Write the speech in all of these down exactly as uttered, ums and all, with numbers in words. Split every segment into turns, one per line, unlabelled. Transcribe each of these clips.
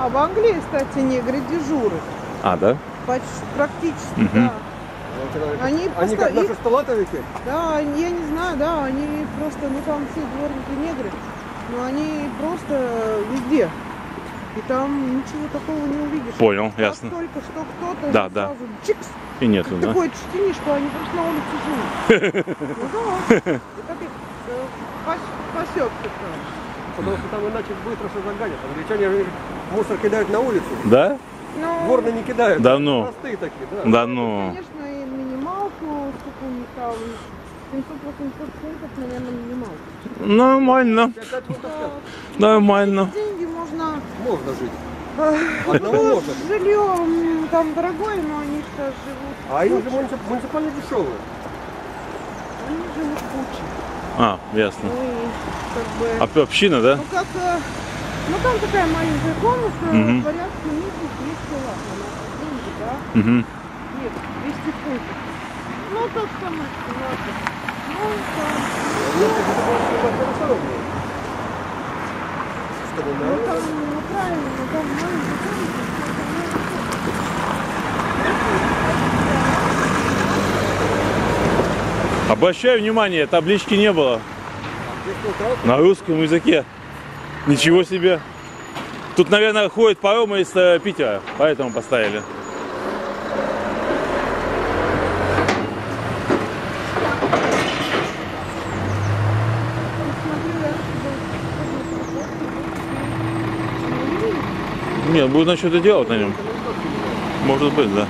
А в Англии, кстати, негры дежурят.
А, да?
Почти, практически,
Угу.
да.
Они,
Они,
они
просто,
как наши
их,
столатовики?
да, они- я не знаю, да, они просто, ну там все дворники негры, но они просто везде. И там ничего такого не увидишь.
Понял,
Как
ясно.
только что кто-то
Да, да.
сразу чикс,
И нету,
как
да?
такое ощущение, что они просто на улице живут. Ну да, и как их э, пас- пасется там.
Потому что там иначе быстро все загонят. Англичане же мусор кидают на улицу.
Да?
Ну,
Дворно не кидают.
Да ну.
Простые такие, да.
Да ну.
конечно, и минималку, сколько у них там, семьсот-восемьсот фунтов, наверное, минималку.
Нормально.
пять фунтов в час.
Нормально.
Деньги можно...
Можно жить.
э,
Одного
ну,
можно.
жилье м, там дорогое, но они сейчас живут.
А им же
кучей.
муници- муниципально дешевые.
Они живут кучей.
А, ясно.
Ну и как бы...
А община, да?
Ну как... э, ну там такая маленькая комната,
Мгм.
порядка месяц двести лат. Она деньги, да?
Угу.
Нет, двести фунтов. Ну так самое, ладно. Ну там...
Нет, это было хорошо.
Ну там, ну правильно, но там маленькая комната.
Обращаю внимание, таблички не было на русском языке. Ничего себе. Тут, наверное, ходят паромы из э, Питера, поэтому поставили. Нет, будет что-то делать на нем. Может быть, да.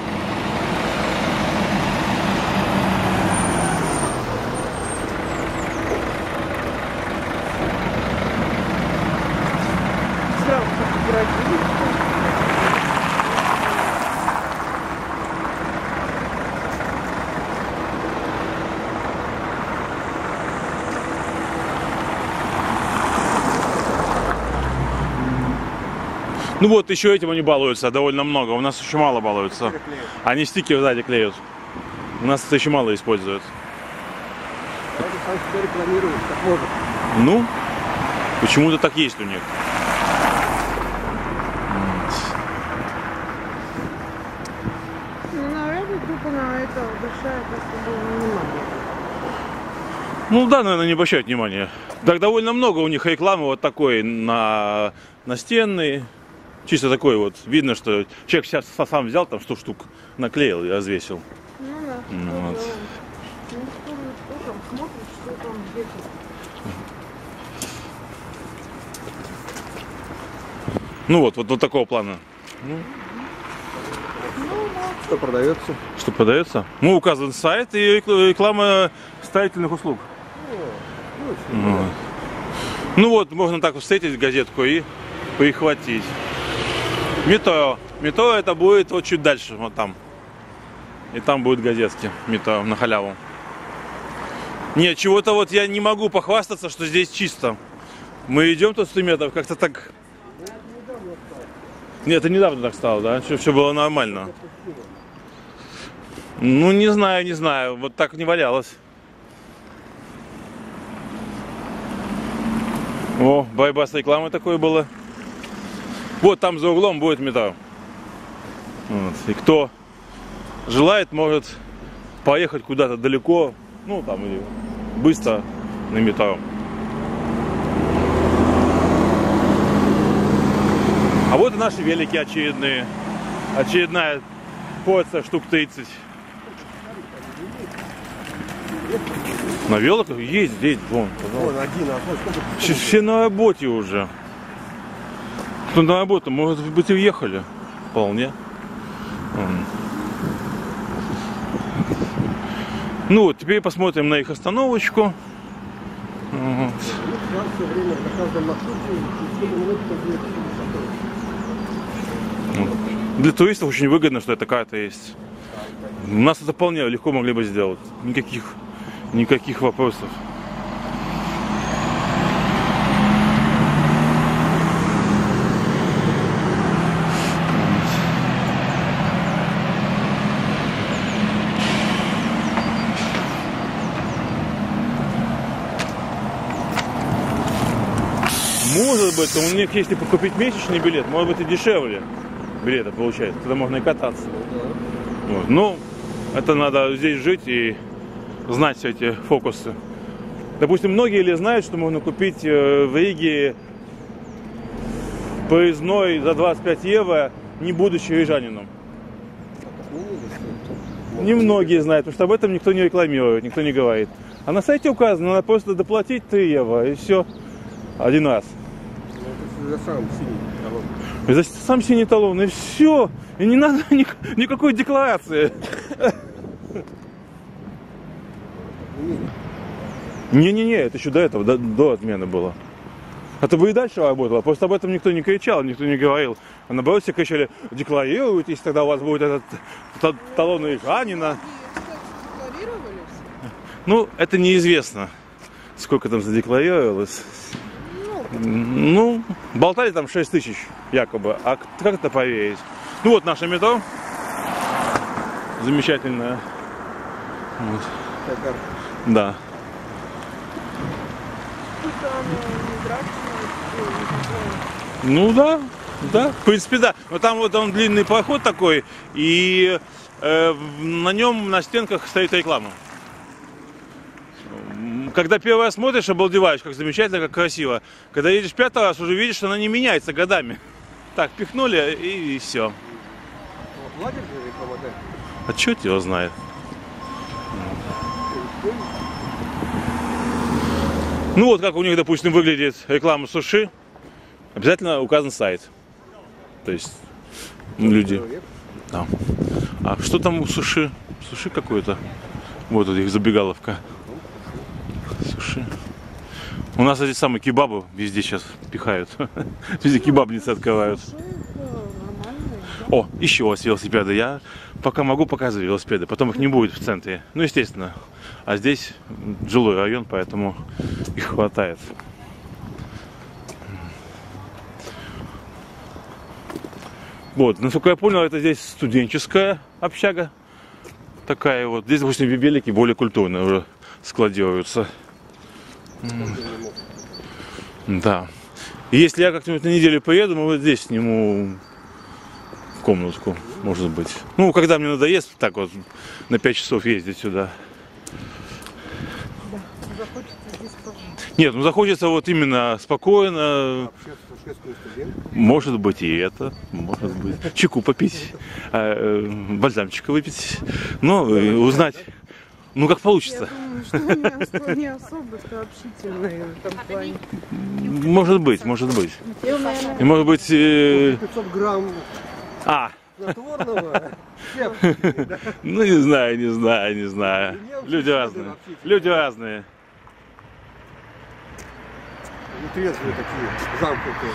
Ну вот, еще этим они балуются довольно много. У нас еще мало балуются. Они стикеры сзади клеют. У нас это еще мало используют.
Они сам себя рекламируют, как может.
Ну, почему-то так есть у них.
Ну, наверное, тупо на это обращают особое внимание.
Ну да, наверное, не обращают внимания. Так довольно много у них рекламы вот такой на настенной. Чисто такой вот. Видно, что человек сейчас сам взял там сто штук, наклеил и развесил.
Ну да,
Ну,
что
вот.
делаем? Ну, что, что там смотрит, что там где-то.
Ну вот, вот, вот такого плана. Ну,
Что продается?
что продается? Ну, указан сайт и реклама строительных услуг. Вот. Ну вот, можно так встретить газетку и прихватить. Метро. Метро это будет вот чуть дальше, вот там. И там будут газетки метро на халяву. Нет, чего-то вот я не могу похвастаться, что здесь чисто. Мы идем тут сто метров, как-то так... Нет, это недавно так стало, да? Все, все было нормально. Ну, не знаю, не знаю. Вот так не валялось. О, борьба с рекламой такое было. Вот там за углом будет метро. Вот. И кто желает, может поехать куда-то далеко, ну там или быстро на метро. А вот и наши велики очередные. Очередная порция штук тридцать. На великах есть здесь, вон.
Вон один, а вот сколько?
Все, все на работе уже. Кто на работу, может быть, и уехали. Вполне. М. Ну вот, теперь посмотрим на их остановочку. Вот.
Все время на каждом маршруте, сколько минут это будет.
Для туристов очень выгодно, что эта карта есть. У нас это вполне легко могли бы сделать. Никаких, никаких вопросов. Может быть, у них, если купить месячный билет, может быть и дешевле билета получается, тогда можно и кататься. Вот. Ну, это надо здесь жить и знать все эти фокусы. Допустим, многие ли знают, что можно купить в Риге поездной за двадцать пять евро, не будучи рижанином? Немногие знают, потому что об этом никто не рекламирует, никто не говорит. А на сайте указано, надо просто доплатить три евро, и все. Один раз.
За сам синий талон.
За сам синий талон, и все. И не надо ни, никакой декларации. Не-не-не, это еще до этого, до, до отмены было. Это бы и дальше работало, просто об этом никто не кричал, никто не говорил. А наоборот, все кричали: декларируйтесь, тогда у вас будет этот талон рижанина. Ну, это неизвестно, сколько там задекларировалось. Ну, болтали там шесть тысяч якобы, а как это поверить? Ну вот наше метро, замечательное. Вот. Да. Ну да, да, в принципе да. Но там вот он длинный проход такой, и э, на нем на стенках стоит реклама. Когда первый раз смотришь, обалдеваешь, как замечательно, как красиво. Когда едешь пятый раз, уже видишь, что она не меняется годами. Так, пихнули и, и все. А черт его знает. Ну вот как у них, допустим, выглядит реклама суши. Обязательно указан сайт. То есть люди. Да. А что там у суши? Суши какой-то. Вот тут их забегаловка. Суши. У нас эти самые кебабы везде сейчас пихают. Везде кебабницы открывают. О, еще у вас велосипеды. Я пока могу показывать велосипеды. Потом их не будет в центре. Ну, естественно. А здесь жилой район, поэтому их хватает. Вот, насколько я понял, это здесь студенческая общага. Такая вот. Здесь, допустим, велики более культурные уже складируются. Да. И если я как-нибудь на неделю поеду, мы вот здесь сниму комнатку, может быть. Ну, когда мне надоест, так вот, на пять часов ездить сюда.
Да, захочется здесь пожить.
Нет, ну захочется вот именно спокойно. Может быть и это, может быть. Чайку попить, бальзамчика выпить. Ну, узнать, ну как получится.
Я думаю, что у меня не особо общительные в этом плане.
Может быть, может быть. И может быть...
пятьсот грамм
А.
снотворного.
Ну не знаю, не знаю, не знаю. Люди разные. Люди разные.
Трезвые такие, замкнутые.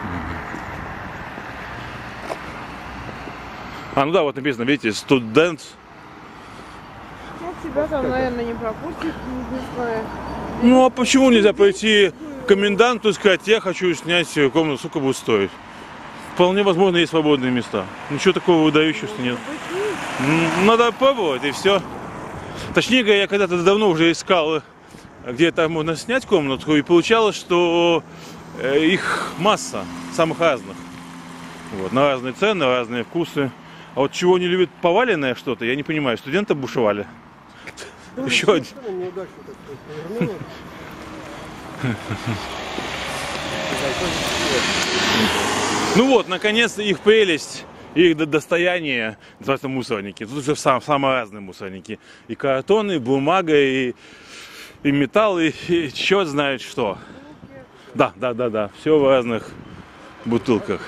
А, ну да, вот написано, видите, студент.
Ну, тебя там, наверное, не пропустят, не знаю.
Ну а почему нельзя пойти к коменданту и сказать: я хочу снять комнату, сколько будет стоить? Вполне возможно, есть свободные места. Ничего такого выдающегося нет. Надо пробовать, и все. Точнее говоря, я когда-то давно уже искал, где там можно снять комнатку, и получалось, что их масса, самых разных. Вот, на разные цены, разные вкусы. А вот чего не любит поваленное что-то, я не понимаю. Студенты бушевали. Да, еще один. Ну вот, наконец-то их прелесть, их достояние, называется мусорники. Тут уже сам, самые разные мусорники. И картон, и бумага, и, и металл, и, и черт знает что. Да, да, да, да. Все в разных бутылках.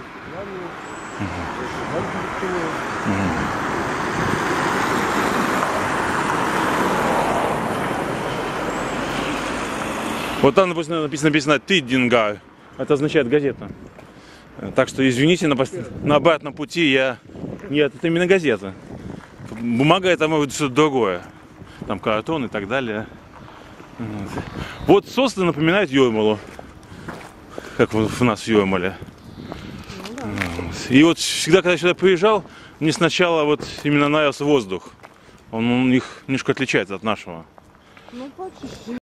Вот там написано, написано «Тиддингар». Это означает газета. Так что извините, на, на обратном пути я... Нет, это именно газета. Бумага это может быть что-то другое. Там картон и так далее. Вот Сосны напоминает Юрмалу. Как у нас в Юрмале. И вот всегда, когда я сюда приезжал, мне сначала вот именно нравился воздух. Он у них немножко отличается от нашего.
Ну, почти.